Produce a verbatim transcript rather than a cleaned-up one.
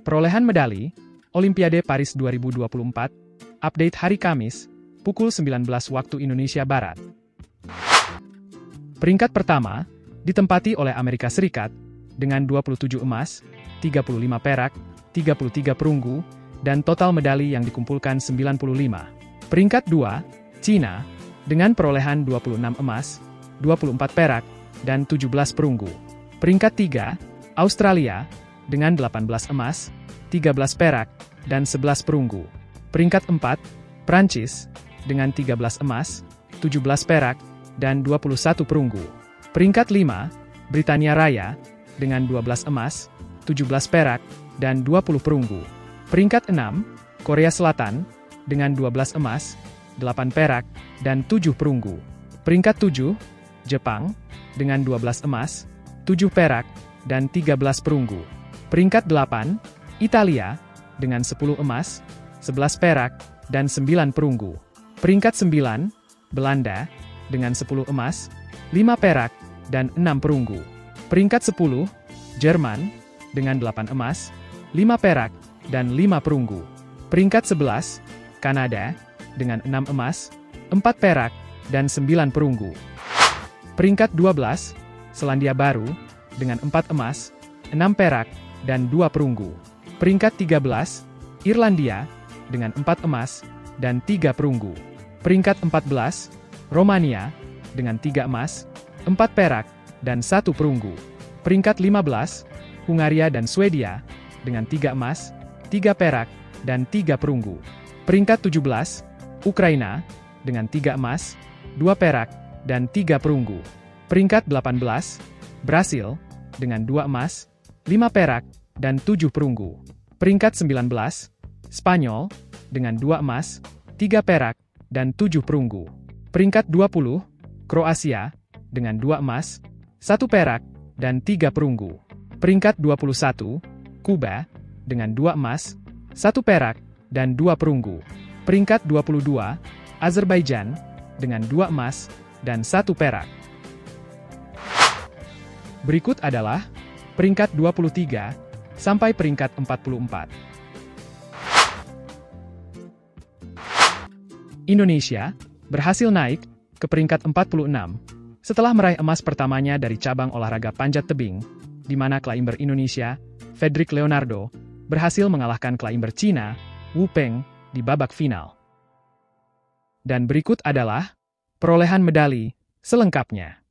Perolehan medali Olimpiade Paris dua ribu dua puluh empat, update hari Kamis, pukul sembilan belas waktu Indonesia Barat. Peringkat pertama ditempati oleh Amerika Serikat dengan dua puluh tujuh emas, tiga puluh lima perak, tiga puluh tiga perunggu, dan total medali yang dikumpulkan sembilan puluh lima. Peringkat dua, Cina, dengan perolehan dua puluh enam emas, dua puluh empat perak, dan tujuh belas perunggu. Peringkat tiga, Australia, dengan delapan belas emas, tiga belas perak, dan sebelas perunggu. Peringkat empat, Prancis, dengan tiga belas emas, tujuh belas perak, dan dua puluh satu perunggu. Peringkat lima, Britania Raya, dengan dua belas emas, tujuh belas perak, dan dua puluh perunggu. Peringkat enam, Korea Selatan, dengan dua belas emas, delapan perak, dan tujuh perunggu. Peringkat tujuh, Jepang, dengan dua belas emas, tujuh perak, dan tiga belas perunggu. Peringkat delapan, Italia, dengan sepuluh emas, sebelas perak, dan sembilan perunggu. Peringkat sembilan, Belanda, dengan sepuluh emas, lima perak, dan enam perunggu. Peringkat sepuluh, Jerman, dengan delapan emas, lima perak, dan lima perunggu. Peringkat sebelas, Kanada, dengan enam emas, empat perak, dan sembilan perunggu. Peringkat dua belas, Selandia Baru, dengan empat emas, enam perak, dan dua perunggu. Peringkat tiga belas, Irlandia, dengan empat emas, dan tiga perunggu. Peringkat empat belas, Romania, dengan tiga emas, empat perak, dan satu perunggu. Peringkat lima belas, Hungaria dan Swedia, dengan tiga emas, tiga perak, dan tiga perunggu. Peringkat tujuh belas, Ukraina, dengan tiga emas, dua perak, dan tiga perunggu. Peringkat delapan belas, Brasil, dengan dua emas, lima perak, dan tujuh perunggu. Peringkat sembilan belas, Spanyol, dengan dua emas, tiga perak, dan tujuh perunggu. Peringkat dua puluh, Kroasia, dengan dua emas, satu perak, dan tiga perunggu. Peringkat dua puluh satu, Kuba, dengan dua emas, satu perak, dan dua perunggu. Peringkat dua puluh dua, Azerbaijan, dengan dua emas, dan satu perak. Berikut adalah peringkat dua puluh tiga sampai peringkat empat puluh empat. Indonesia berhasil naik ke peringkat empat puluh enam setelah meraih emas pertamanya dari cabang olahraga panjat tebing, di mana climber Indonesia, Fedrik Leonardo, berhasil mengalahkan climber Cina, Wu Peng, di babak final. Dan berikut adalah perolehan medali selengkapnya.